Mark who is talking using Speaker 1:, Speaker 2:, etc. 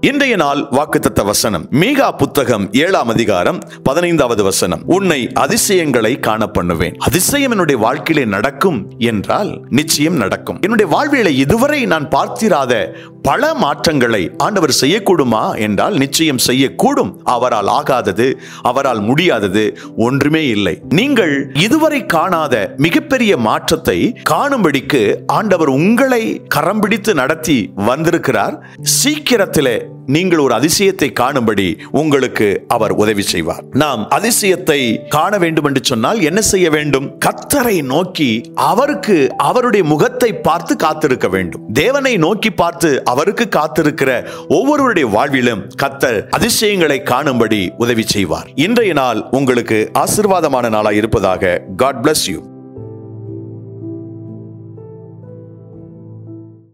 Speaker 1: இன்றைய நாள் வாக்குத்தத்த வசனம் மீகா புத்தகம் 7ஆம் அதிகாரம் 15வது வசனம். உன்னை அதிசயங்களை காண பண்ணுவேன். அதிசயம் என்னுடைய வாழ்க்கையிலே நடக்கும் என்றால் நிச்சயம் நடக்கும். என்னுடைய வாழ்விலே இதுவரை நான் பார்த்திராத பல மாற்றங்களை ஆண்டவர் செய்யக்கூடுமா என்றால் நிச்சயம் செய்யக்கூடும். அவரால் ஆகாதது, அவரால் முடியாதது ஒன்றுமே இல்லை. நீங்கள் இதுவரை காணாத மிகப்பெரிய மாற்றத்தை காணும்படிக்கு ஆண்டவர் உங்களை கரம் பிடித்து நடத்தி வந்திருக்கிறார். சீக்கிரத்திலே நீங்கள் ஒரு அதிசயத்தை காணும்படி உங்களுக்கு அவர் உதவி செய்வார். நாம் அதிசயத்தை காண வேண்டும் என்று சொன்னால் என்ன செய்ய வேண்டும்? கர்த்தரை நோக்கி அவருக்கு அவருடைய முகத்தை பார்த்து காத்திருக்க வேண்டும். தேவனை நோக்கி பார்த்து அவருக்கு காத்திருக்கிற ஒவ்வொருவருடைய வாழ்விலும் கர்த்தர் அதிசயங்களை காணும்படி உதவி செய்வார். இன்றைய நாள் உங்களுக்கு ஆசீர்வாதமான நாளாய் இருப்பதாக. God bless you.